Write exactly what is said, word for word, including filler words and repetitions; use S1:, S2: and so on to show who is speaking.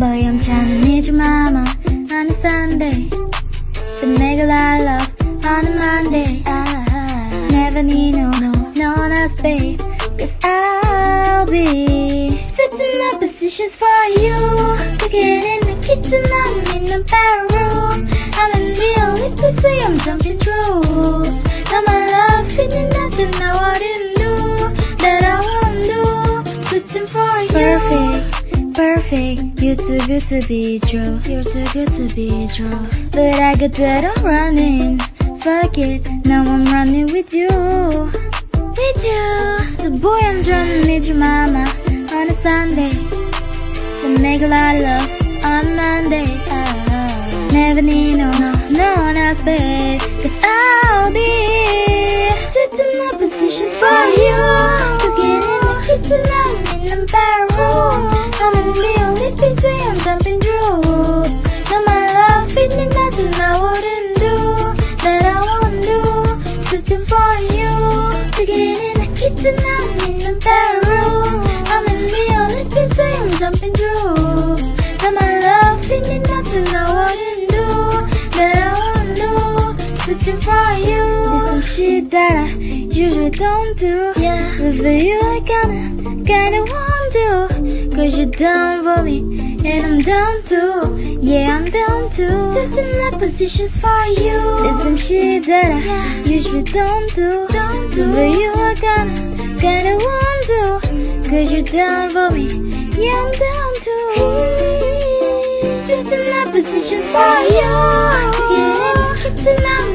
S1: Boy, I'm trying to meet your mama on a Sunday, but make a lot of love on a Monday. I never need no, no, no one else, babe, cause I'll be switching up positions for you. Cooking in the kitchen, I'm in the bedroom. I'm in the only place where I'm jumping troops. Now my love feeling nothing, now I didn't do that I won't do. Switching for you. Perfect, perfect, you're too good to be true. You're too good to be true. But I got that I'm running. Fuck it, now I'm running with you. With you. So boy, I'm trying to meet your mama on a Sunday, to make a lot of love on Monday. Oh, never need no, no, no one else, babe, cause I'll be switching up positions for you. Cooking in the kitchen, I'm in the bedroom. I'm in the only place where I'm jumping troops. Now my love fit me nothing I wouldn't do, that I won't do. Switching for you. Cooking in the kitchen, I'm in the bedroom. I'm in the only place where I'm jumping troops. Now my love fit me nothing I wouldn't do, that I won't do. Switching for you. There's some shit that I usually don't do, yeah, but for you I kinda, kinda want to. Cause you're down for me, and I'm down too. Yeah, I'm down too. Switching up positions for you. There's some shit that I yeah, usually don't do, don't do. But for you I kinda, kinda want to. Cause you're down for me, yeah, I'm down too. Switching up positions for you. Getting in the kitchen, I'm